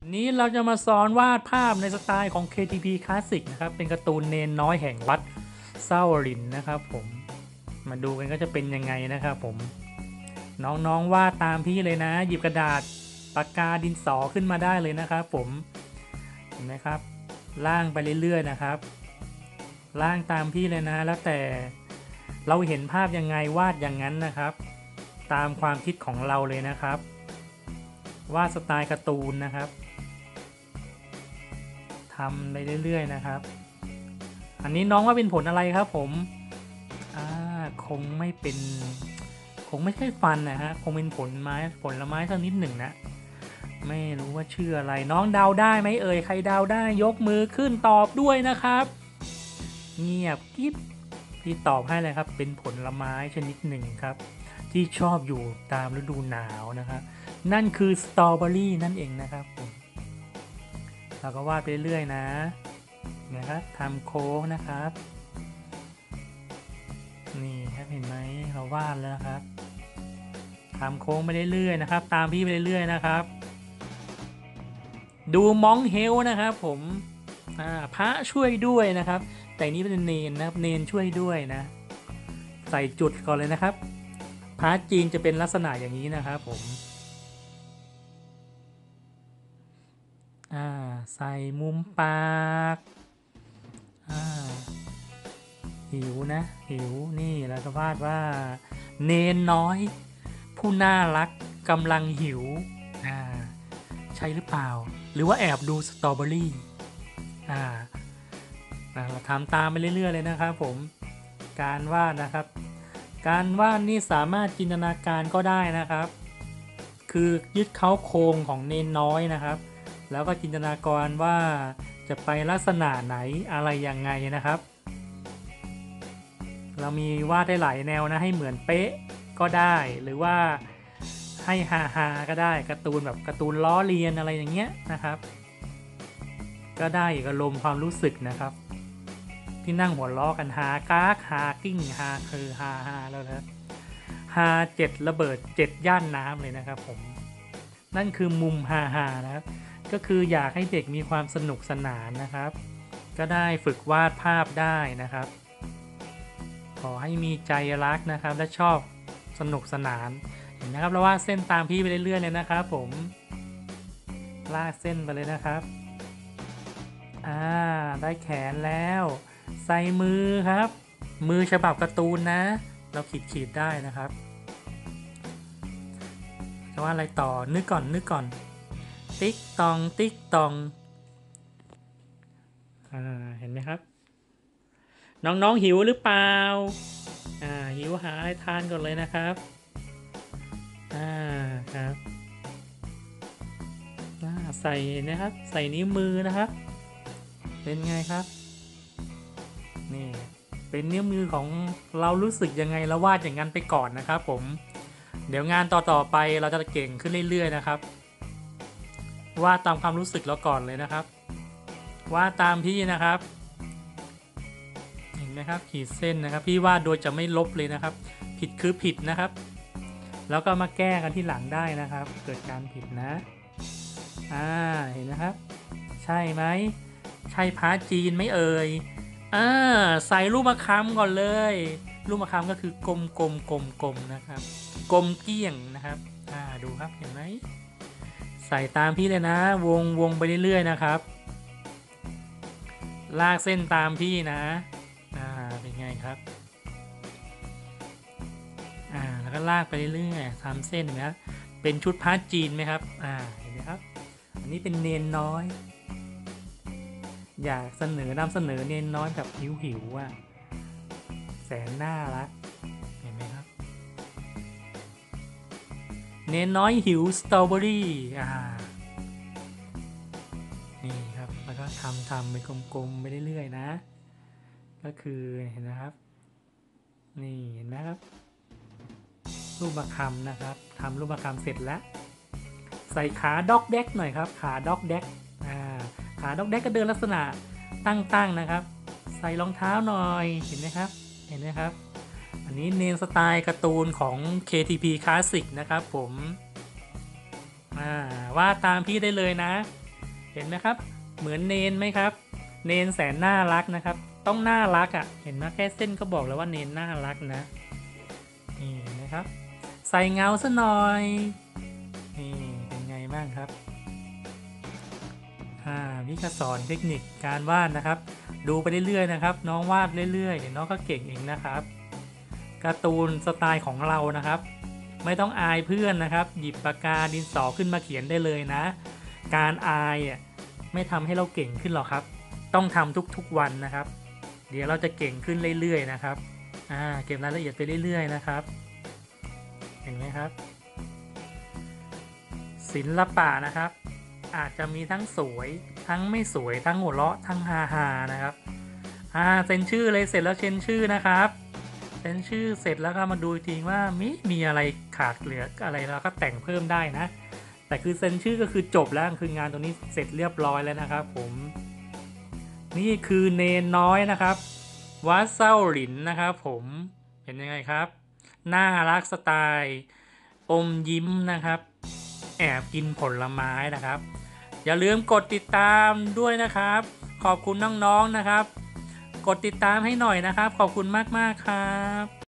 นี้เราจะมาสอนวาดภาพในสไตล์ของ KTP Classic นะครับเป็นการ์ตูนเนนน้อยแห่งวัดเศร้าหลินนะครับผมมาดูกันก็จะเป็นยังไงนะครับผมน้องๆวาดตามพี่เลยนะหยิบกระดาษปากกาดินสอขึ้นมาได้เลยนะครับผมเห็นไหมครับล่างไปเรื่อยๆนะครับล่างตามพี่เลยนะแล้วแต่เราเห็นภาพยังไงวาดอย่างนั้นนะครับตามความคิดของเราเลยนะครับวาดสไตล์การ์ตูนนะครับทำไปเรื่อยๆนะครับอันนี้น้องว่าเป็นผลอะไรครับผมคงไม่เป็นคงไม่ใช่ฟันนะฮะคงเป็นผลไม้สักนิดหนึ่งนะไม่รู้ว่าชื่ออะไรน้องเดาได้ไหมเอ่ยใครเดาได้ยกมือขึ้นตอบด้วยนะครับเงียบกิ๊บพี่ตอบให้เลยครับเป็นผลไม้ชนิดหนึ่งครับที่ชอบอยู่ตามฤดูหนาวนะครับนั่นคือสตรอเบอรี่นั่นเองนะครับผมเราก็วาดไปเรื่อยๆนะครับทำโค้งนะครับนี่ครับเห็นไหมเราวาดแล้วนะครับทำโค้งไปเรื่อยๆนะครับตามพี่ไปเรื่อยๆนะครับดูมองเฮลนะครับผมพระช่วยด้วยนะครับแต่นี้เป็นเนนนะครับเนนช่วยด้วยนะใส่จุดก่อนเลยนะครับพระจีนจะเป็นลักษณะอย่างนี้นะครับผมใส่มุมปากหิวนะหิวนี่แล้วก็วาดว่าเนนน้อยผู้น่ารักกำลังหิวใช่หรือเปล่าหรือว่าแอบดูสตรอเบอรี่เราทำตามไปเรื่อยๆเลยนะครับผมการวาดนะครับการวาดนี่สามารถจินตนาการก็ได้นะครับคือยึดเขาโครงของเนนน้อยนะครับแล้วก็จินตนาการว่าจะไปลักษณะไหนอะไรยังไงนะครับเรามีวาดได้หลายแนวนะให้เหมือนเป๊ะก็ได้หรือว่าให้ฮาก็ได้การ์ตูนแบบการ์ตูนล้อเลียนอะไรอย่างเงี้ยนะครับก็ได้อีกอารมณ์ความรู้สึกนะครับที่นั่งหัวล้อกันฮากากฮากิ้งฮาคือฮาแล้วนะฮา7ระเบิด7ย่านน้ำเลยนะครับผมนั่นคือมุมฮานะครับก็คืออยากให้เด็กมีความสนุกสนานนะครับก็ได้ฝึกวาดภาพได้นะครับขอให้มีใจรักนะครับและชอบสนุกสนานเห็นนะครับเราวาดเส้นตามพี่ไปเรื่อยๆเลยนะครับผมลากเส้นไปเลยนะครับได้แขนแล้วใส่มือครับมือฉบับการ์ตูนนะเราขีดได้นะครับจะว่าอะไรต่อนึกก่อนติ๊กตองติ๊กตองเห็นไหมครับน้องหิวหรือเปล่าหิวหาอะไรทานก่อนเลยนะครับครับใส่นะครับใส่นิ้วมือนะครับเป็นไงครับนี่เป็นนิ้วมือของเรารู้สึกยังไงเราวาดอย่างนั้นไปก่อนนะครับผมเดี๋ยวงานต่อไปเราจะเก่งขึ้นเรื่อยๆนะครับวาดตามความรู้สึกเราก่อนเลยนะครับวาดตามพี่นะครับเห็นไหมครับขีดเส้นนะครับพี่วาดโดยจะไม่ลบเลยนะครับผิดคือผิดนะครับแล้วก็มาแก้กันที่หลังได้นะครับเกิดการผิดนะเห็นนะครับใช่ไหมใช่พระจีนไหมเอ่ยใส่ลูกมะขามก่อนเลยลูกมะขามก็คือกลมนะครับกลมเกลี้ยงนะครับดูครับเห็นไหมใส่ตามพี่เลยนะวงไปเรื่อยๆนะครับลากเส้นตามพี่นะเป็นไงครับแล้วก็ลากไปเรื่อยๆทำเส้นนะเป็นชุดพาร์ทจีนไหมครับเห็นไหมครับอันนี้เป็นเนนน้อยอยากนำเสนอเนนน้อยแบบหิวแสนน่ารักเห็นไหมครับเนนน้อยหิวสตรอเบอรี่นี่ครับแล้วก็ทำไปกลมๆไปเรื่อยๆนะก็คือเห็นนะครับนี่เห็นไหมครับรูปมะขามนะครับทำรูปมะขามเสร็จแล้วใส่ขาด็อกแดกหน่อยครับขาด็อกแดกขาด็อกแดกก็เดินลักษณะตั้งนะครับใส่รองเท้าหน่อยเห็นไหมครับอันนี้เนนสไตล์การ์ตูนของ KTP Classic นะครับผมว่าตามพี่ได้เลยนะเห็นไหมครับเหมือนเนนไหมครับเนนแสนน่ารักนะครับต้องน่ารักอ่ะเห็นไหมแค่เส้นก็บอกแล้วว่าเนนน่ารักนะนี่นะครับใส่เงาซะหน่อยนี่เป็นไงบ้างครับพี่ก็สอนเทคนิคการวาดนะครับดูไปเรื่อยๆนะครับน้องวาดเรื่อยๆเดี๋ยวน้องก็เก่งเองนะครับการ์ตูนสไตล์ของเรานะครับไม่ต้องอายเพื่อนนะครับหยิบปากกาดินสอขึ้นมาเขียนได้เลยนะการอายอ่ะไม่ทำให้เราเก่งขึ้นหรอกครับต้องทำทุกๆวันนะครับเดี๋ยวเราจะเก่งขึ้นเรื่อยๆนะครับเก็บรายละเอียดไปเรื่อยๆนะครับเห็นไหมครับศิลปะนะครับอาจจะมีทั้งสวยทั้งไม่สวยทั้งหัวเราะทั้งฮาๆนะครับเซ็นชื่อเลยเสร็จแล้วเซ็นชื่อนะครับเซ็นชื่อเสร็จแล้วก็มาดูทีว่ามีอะไรขาดเหลืออะไรเราก็แต่งเพิ่มได้นะแต่คือเซ็นชื่อก็คือจบแล้วคืองานตรงนี้เสร็จเรียบร้อยแล้วนะครับผมนี่คือเนนน้อยนะครับวัดเส้าหลินนะครับผมเห็นยังไงครับน่ารักสไตล์อมยิ้มนะครับแอบกินผลไม้นะครับอย่าลืมกดติดตามด้วยนะครับขอบคุณน้องๆนะครับกดติดตามให้หน่อยนะครับขอบคุณมากๆครับ